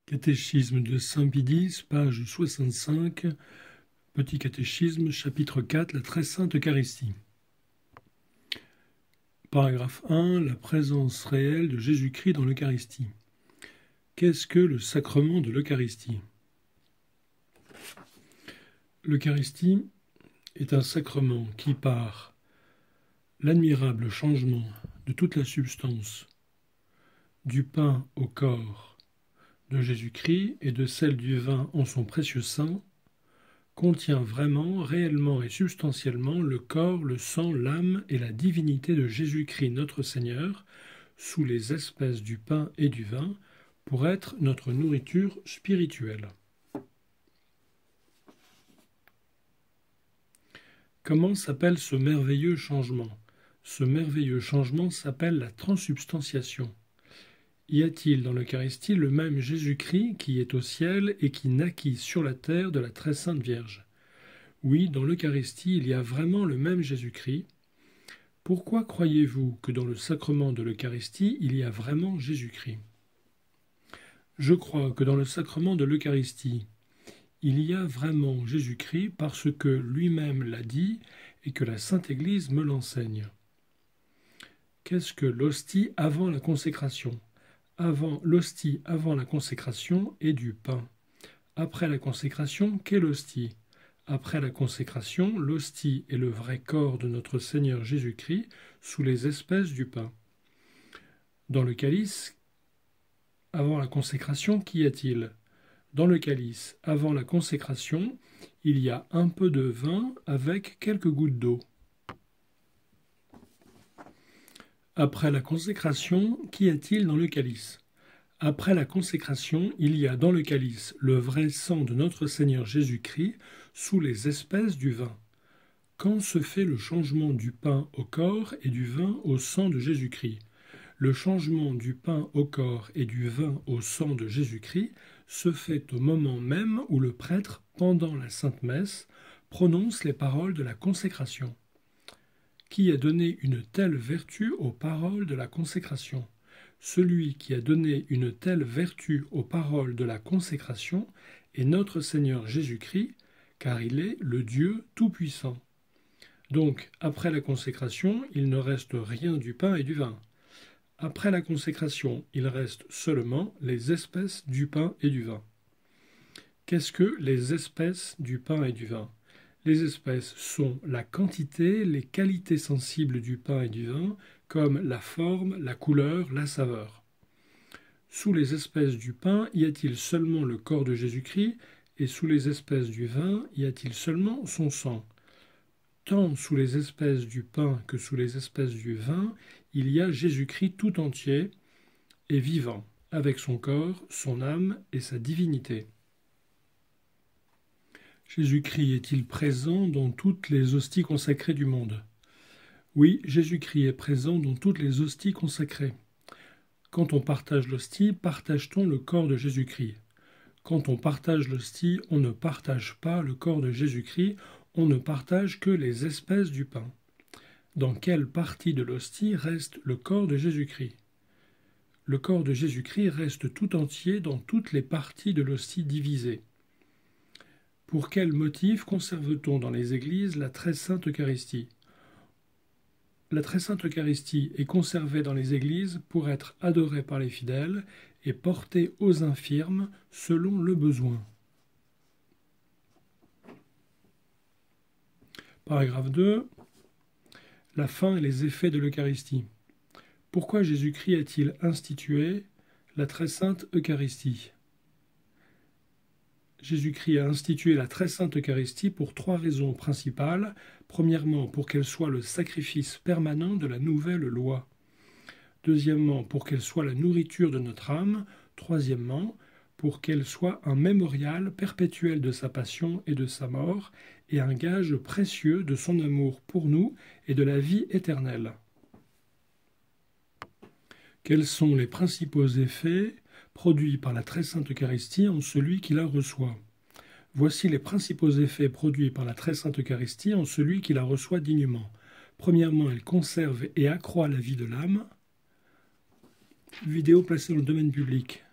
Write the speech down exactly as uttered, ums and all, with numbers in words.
Catéchisme de Saint-Pédis, page soixante-cinq, Petit catéchisme, chapitre quatre, la très sainte Eucharistie. Paragraphe un, la présence réelle de Jésus-Christ dans l'Eucharistie. Qu'est-ce que le sacrement de l'Eucharistie? L'Eucharistie est un sacrement qui, par l'admirable changement de toute la substance du pain au corps de Jésus-Christ et de celle du vin en son précieux sang, contient vraiment, réellement et substantiellement le corps, le sang, l'âme et la divinité de Jésus-Christ notre Seigneur, sous les espèces du pain et du vin, pour être notre nourriture spirituelle. Comment s'appelle ce merveilleux changement? Ce merveilleux changement s'appelle la transsubstantiation. Y a-t-il dans l'Eucharistie le même Jésus-Christ qui est au ciel et qui naquit sur la terre de la très sainte Vierge? Oui, dans l'Eucharistie, il y a vraiment le même Jésus-Christ. Pourquoi croyez-vous que dans le sacrement de l'Eucharistie, il y a vraiment Jésus-Christ? Je crois que dans le sacrement de l'Eucharistie, il y a vraiment Jésus-Christ parce que lui-même l'a dit et que la Sainte Église me l'enseigne. Qu'est-ce que l'hostie avant la consécration? Avant l'hostie avant la consécration est du pain. Après la consécration, qu'est l'hostie? Après la consécration, l'hostie est le vrai corps de notre Seigneur Jésus-Christ sous les espèces du pain. Dans le calice, avant la consécration, qu'y a-t-il? Dans le calice, avant la consécration, il y a un peu de vin avec quelques gouttes d'eau. Après la consécration, qu'y a-t-il dans le calice? Après la consécration, il y a dans le calice le vrai sang de notre Seigneur Jésus-Christ sous les espèces du vin. Quand se fait le changement du pain au corps et du vin au sang de Jésus-Christ? Le changement du pain au corps et du vin au sang de Jésus-Christ se fait au moment même où le prêtre, pendant la Sainte Messe, prononce les paroles de la consécration. Qui a donné une telle vertu aux paroles de la consécration? Celui qui a donné une telle vertu aux paroles de la consécration est notre Seigneur Jésus-Christ, car il est le Dieu Tout-Puissant. Donc, après la consécration, il ne reste rien du pain et du vin. Après la consécration, il reste seulement les espèces du pain et du vin. Qu'est-ce que les espèces du pain et du vin? Les espèces sont la quantité, les qualités sensibles du pain et du vin, comme la forme, la couleur, la saveur. Sous les espèces du pain, y a-t-il seulement le corps de Jésus-Christ, et sous les espèces du vin, y a-t-il seulement son sang? Tant sous les espèces du pain que sous les espèces du vin, il y a Jésus-Christ tout entier et vivant, avec son corps, son âme et sa divinité. Jésus-Christ est-il présent dans toutes les hosties consacrées du monde? Oui, Jésus-Christ est présent dans toutes les hosties consacrées. Quand on partage l'hostie, partage-t-on le corps de Jésus-Christ? Quand on partage l'hostie, on ne partage pas le corps de Jésus-Christ, on ne partage que les espèces du pain. Dans quelle partie de l'hostie reste le corps de Jésus-Christ? Le corps de Jésus-Christ reste tout entier dans toutes les parties de l'hostie divisée. Pour quel motif conserve-t-on dans les églises la très sainte Eucharistie? La très sainte Eucharistie est conservée dans les églises pour être adorée par les fidèles et portée aux infirmes selon le besoin. Paragraphe deux. La fin et les effets de l'Eucharistie. Pourquoi Jésus-Christ a-t-il institué la très sainte Eucharistie? Jésus-Christ a institué la très sainte Eucharistie pour trois raisons principales. Premièrement, pour qu'elle soit le sacrifice permanent de la nouvelle loi. Deuxièmement, pour qu'elle soit la nourriture de notre âme. Troisièmement, pour qu'elle soit un mémorial perpétuel de sa passion et de sa mort, et un gage précieux de son amour pour nous et de la vie éternelle. Quels sont les principaux effets produits par la très sainte Eucharistie en celui qui la reçoit? Voici les principaux effets produits par la très sainte Eucharistie en celui qui la reçoit dignement. Premièrement, elle conserve et accroît la vie de l'âme. Vidéo placée dans le domaine public.